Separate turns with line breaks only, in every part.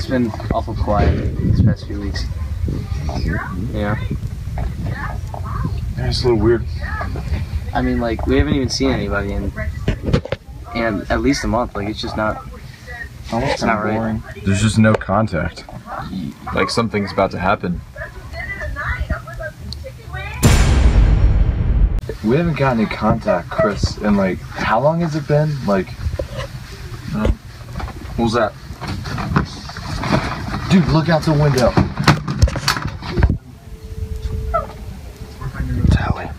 been awful quiet these past few weeks. Yeah.
Yeah, it's a little weird.
I mean, like, we haven't even seen anybody in at least a month. Like, it's just not. It's not boring.
Right. There's just no contact. Like something's about to happen. We haven't gotten any contact, Chris, and like, how long has it been? Like, what was that? Dude, look out the window. Tally.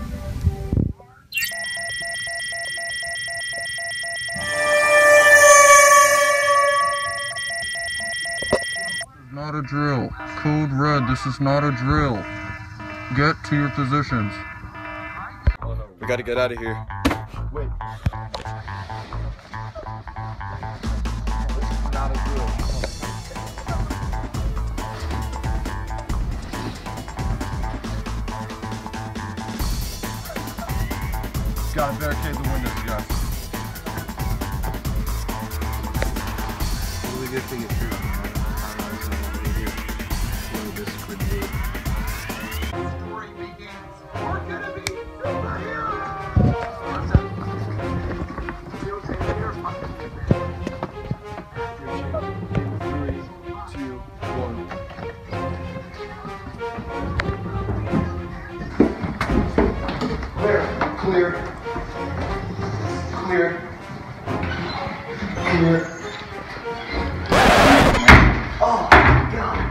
Not a drill. Code red, this is not a drill. Get to your positions.
We gotta get out of here. Wait. This is not a drill. Gotta barricade the windows, guys.
Really good thing it's true.
Clear. Clear. Clear. Oh, God.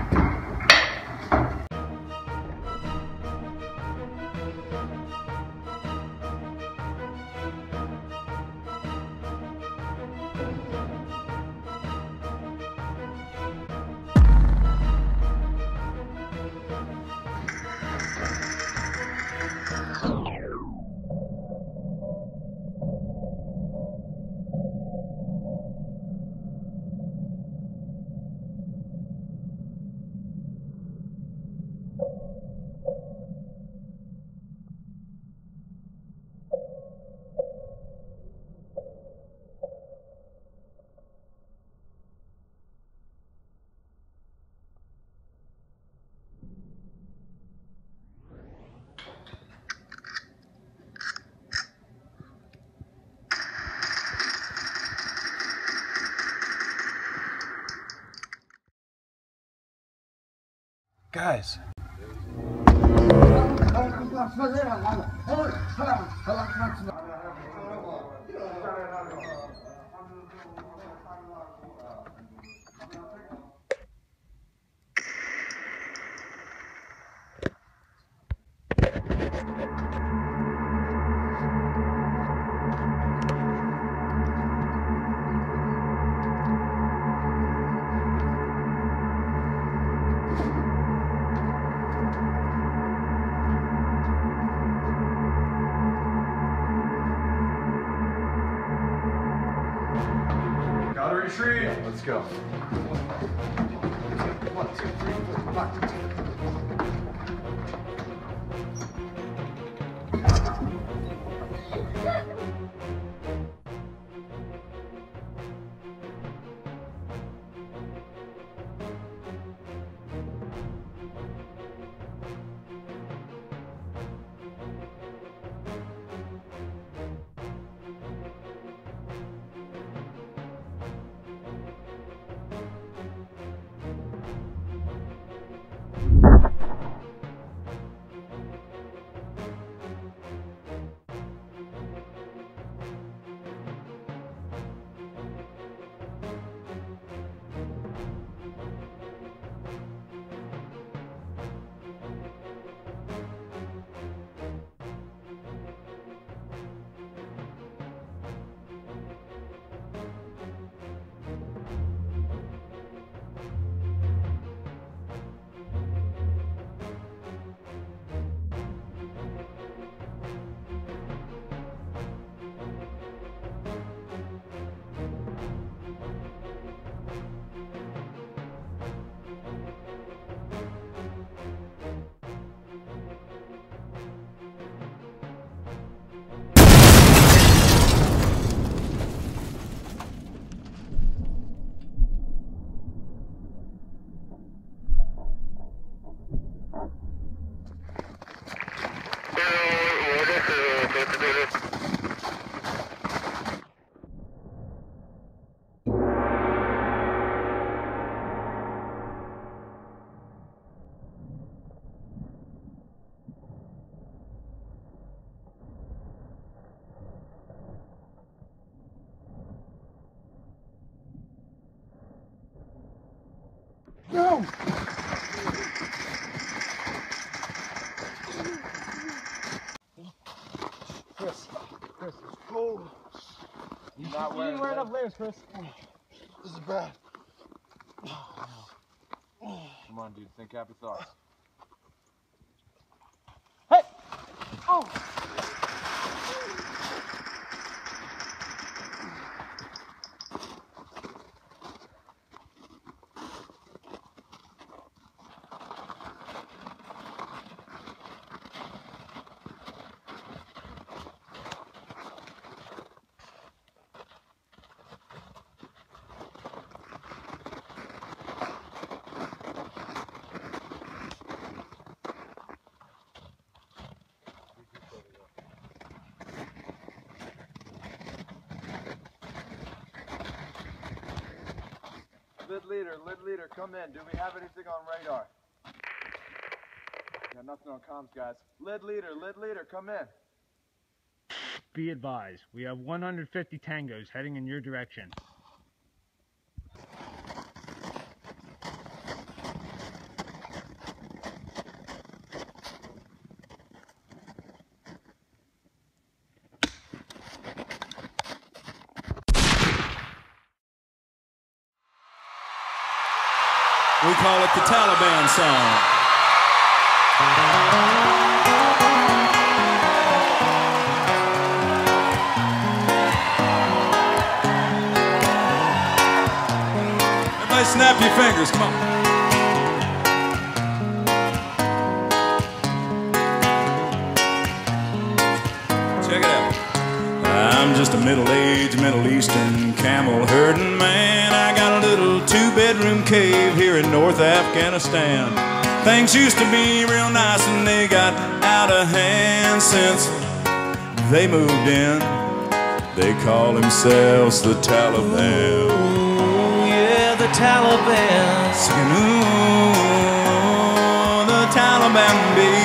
Guys. Gotta retreat. Let's go. 1, 2, 3, 4, 5. Chris, it's cold.
You didn't wear enough layers, Chris.
This is bad. Come on, dude. Think happy thoughts.
Hey! Oh!
Lid leader, come in. Do we have anything on radar? Got nothing on comms, guys. Lid leader, come in.
Be advised, we have 150 tangos heading in your direction.
We call it the Taliban song. Everybody snap your fingers, come on. Check it out. I'm just a middle-aged Middle Eastern camel herding man. I got a little two-bedroom cave here in North Afghanistan. Things used to be real nice and they got out of hand since they moved in. They call themselves the Taliban.
Ooh, yeah, the Taliban.
Singing, ooh, the Taliban, baby.